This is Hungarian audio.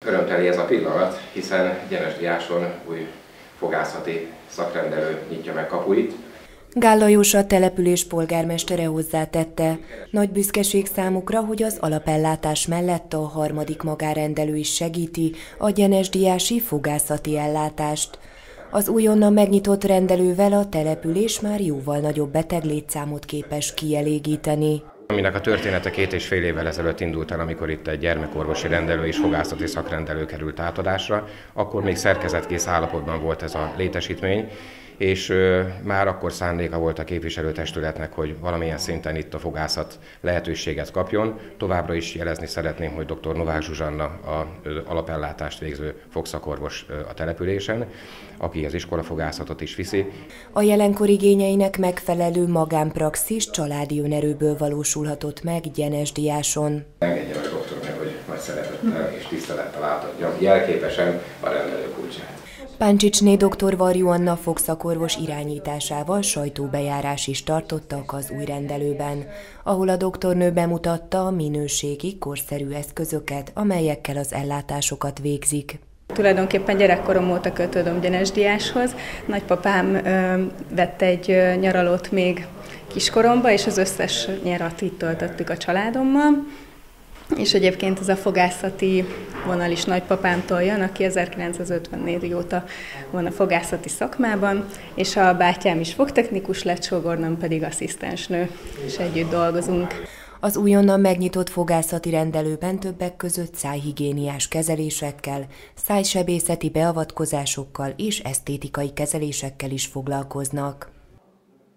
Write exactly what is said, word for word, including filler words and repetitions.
Örömteli ez a pillanat, hiszen Gyenes-Diáson új fogászati szakrendelő nyitja meg kapuit. Gál Lajos, a település polgármestere hozzátette, nagy büszkeség számukra, hogy az alapellátás mellett a harmadik magánrendelő is segíti a gyenesdiási fogászati ellátást. Az újonnan megnyitott rendelővel a település már jóval nagyobb beteglétszámot képes kielégíteni. Aminek a története két és fél évvel ezelőtt indult el, amikor itt egy gyermekorvosi rendelő és fogászati szakrendelő került átadásra, akkor még szerkezetkész állapotban volt ez a létesítmény, és ö, már akkor szándéka volt a képviselőtestületnek, hogy valamilyen szinten itt a fogászat lehetőséget kapjon. Továbbra is jelezni szeretném, hogy dr. Novák Zsuzsanna a ö, alapellátást végző fogszakorvos ö, a településen, aki az iskolafogászatot is viszi. A jelenkor igényeinek megfelelő magánpraxis családi önerőből valósulhatott meg Gyenes-Diáson. Engedje meg doktornak, hogy nagy szeretettel és tisztelettel átadjam jelképesen a rendelő kulcsát. Páncsicsné dr. Varjú Anna fogszakorvos irányításával sajtóbejárás is tartottak az új rendelőben, ahol a doktornő bemutatta a minőségi, korszerű eszközöket, amelyekkel az ellátásokat végzik. Tulajdonképpen gyerekkorom óta kötődöm Gyenes-Diáshoz. Nagypapám ö, vett egy ö, nyaralót még kiskoromba, és az összes nyarat itt töltöttük a családommal. És egyébként ez a fogászati vonal is nagypapámtól jön, aki ezerkilencszázötvennégy óta van a fogászati szakmában, és a bátyám is fogtechnikus lett, sógornőm pedig asszisztensnő, és együtt dolgozunk. Az újonnan megnyitott fogászati rendelőben többek között szájhigiéniás kezelésekkel, szájsebészeti beavatkozásokkal és esztétikai kezelésekkel is foglalkoznak.